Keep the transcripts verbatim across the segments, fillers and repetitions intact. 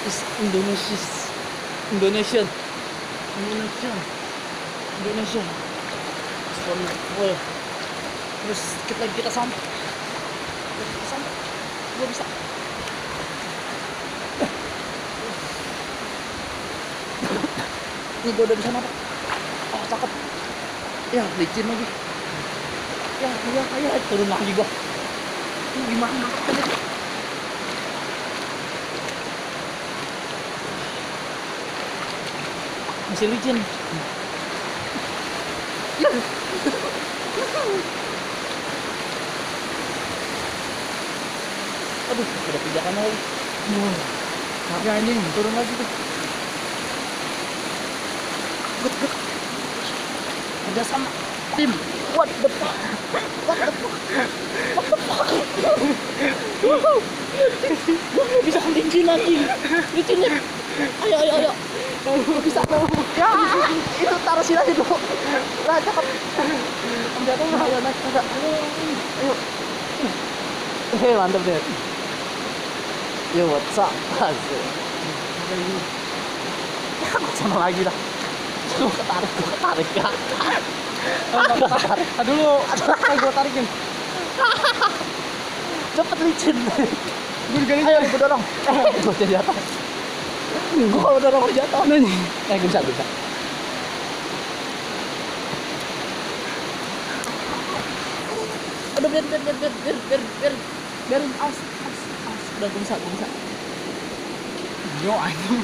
is Indonesia, Indonesian, Indonesian, Indonesian. Wah, terus sedikit lagi kita sampai, kita sampai, gua bisa. Ini gua udah di sana, Pak. Oh, cakep. Ya, licin lagi. Ya, ya, ya, turun lagi gua. Ini gimana? Masih licin. Ya. Aduh, udah pijakan lagi. Wah, tapi anjing, turun lagi tuh. Gut, gut. Ada sama tim. What the fuck? What the fuck? What the fuck? Gue bisa licin anjing. Licinnya. Ayo, ayo, ayo. Gue bisa. Ya, itu taruh sini aja dulu. Nah, cakep. Jatuh nggak? Ayo, naik. Ayo. Hei, mantap deh. Yo, what's up? Asik. Ya, gue sana lagi dah. Gue ketarik, gue ketarik ya. Aduh dulu, aduh gue tarikin. Cepet licin. Gue juga Ayo, gue dorong. Eh, gue jadi jatuh. Gue kalau dorong gue jatuh. Eh, gue bisa, gue bisa. Aduh, biar, biar, biar, biar, biar, biar, biar, biarin, awas, awas, awas. Udah, gue bisa, gue bisa. Yo anjing.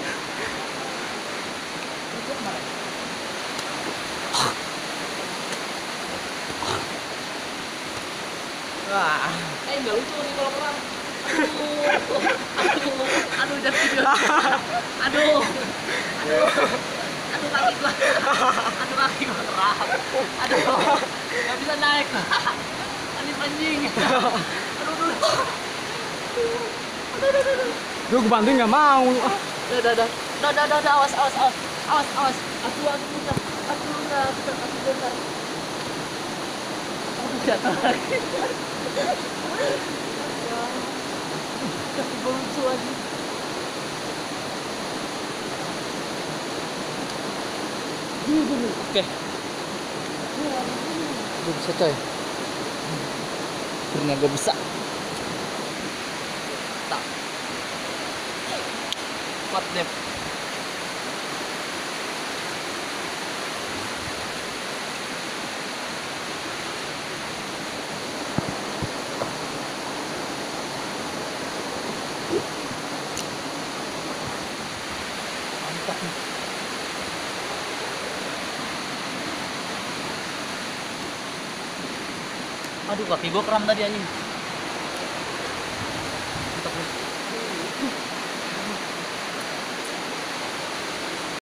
Wah. Eh, nggak lucu nih kalau perang. Aduh, aduh, aduh, jadi video. Aduh, aduh, aduh kaki gua, aduh kaki gua terap. Aduh, nggak bisa naik. Anjing anjing. Aduh, aduh, aduh, aduh. Duh, gue bantuin nggak mau. Udah, udah, udah, udah, udah, udah, udah, awas, awas, awas, awas, awas. Aduh, aduh, udah, aduh, udah, udah, aduh, udah. Aduh, jatuh lagi. Kaki gue lucu lagi. Oke. Gue bisa coy. Akhirnya gue bisa. Tak. Kuat deh. Mantap nih. Aduh, kaki gue kram tadi anjing.